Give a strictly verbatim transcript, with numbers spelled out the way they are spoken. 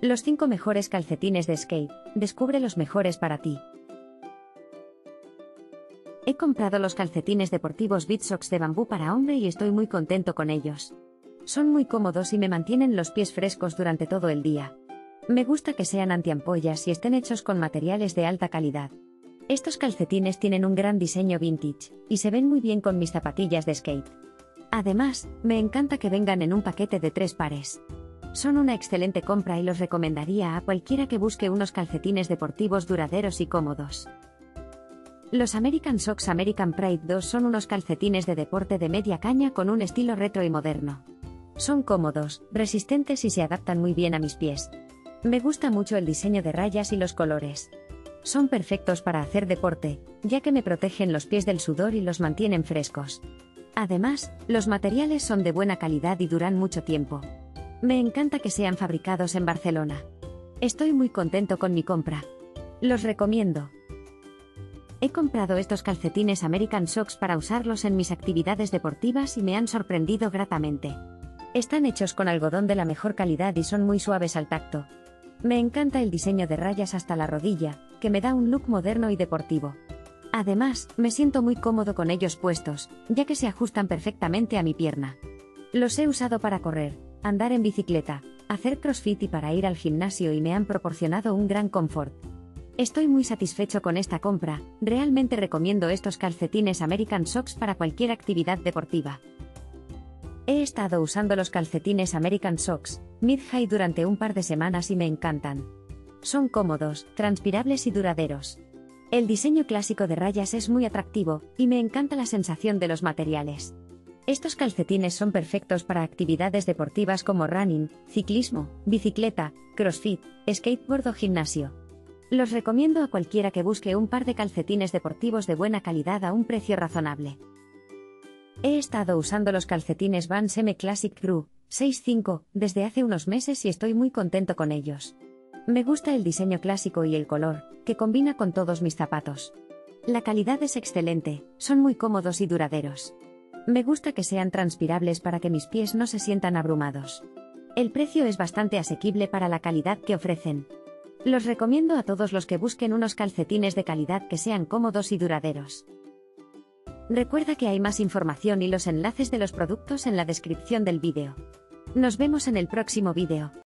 Los cinco mejores calcetines de skate. Descubre los mejores para ti. He comprado los calcetines deportivos Beatsox de bambú para hombre y estoy muy contento con ellos. Son muy cómodos y me mantienen los pies frescos durante todo el día. Me gusta que sean antiampollas y estén hechos con materiales de alta calidad. Estos calcetines tienen un gran diseño vintage y se ven muy bien con mis zapatillas de skate. Además, me encanta que vengan en un paquete de tres pares. Son una excelente compra y los recomendaría a cualquiera que busque unos calcetines deportivos duraderos y cómodos. Los American Sox American Pride dos son unos calcetines de deporte de media caña con un estilo retro y moderno. Son cómodos, resistentes y se adaptan muy bien a mis pies. Me gusta mucho el diseño de rayas y los colores. Son perfectos para hacer deporte, ya que me protegen los pies del sudor y los mantienen frescos. Además, los materiales son de buena calidad y duran mucho tiempo. Me encanta que sean fabricados en Barcelona. Estoy muy contento con mi compra. Los recomiendo. He comprado estos calcetines American Sox para usarlos en mis actividades deportivas y me han sorprendido gratamente. Están hechos con algodón de la mejor calidad y son muy suaves al tacto. Me encanta el diseño de rayas hasta la rodilla, que me da un look moderno y deportivo. Además, me siento muy cómodo con ellos puestos, ya que se ajustan perfectamente a mi pierna. Los he usado para correr, andar en bicicleta, hacer crossfit y para ir al gimnasio y me han proporcionado un gran confort. Estoy muy satisfecho con esta compra, realmente recomiendo estos calcetines American Sox para cualquier actividad deportiva. He estado usando los calcetines American Sox Mid-High durante un par de semanas y me encantan. Son cómodos, transpirables y duraderos. El diseño clásico de rayas es muy atractivo, y me encanta la sensación de los materiales. Estos calcetines son perfectos para actividades deportivas como running, ciclismo, bicicleta, crossfit, skateboard o gimnasio. Los recomiendo a cualquiera que busque un par de calcetines deportivos de buena calidad a un precio razonable. He estado usando los calcetines Vans M Classic Crew seis cinco desde hace unos meses y estoy muy contento con ellos. Me gusta el diseño clásico y el color, que combina con todos mis zapatos. La calidad es excelente, son muy cómodos y duraderos. Me gusta que sean transpirables para que mis pies no se sientan abrumados. El precio es bastante asequible para la calidad que ofrecen. Los recomiendo a todos los que busquen unos calcetines de calidad que sean cómodos y duraderos. Recuerda que hay más información y los enlaces de los productos en la descripción del vídeo. Nos vemos en el próximo vídeo.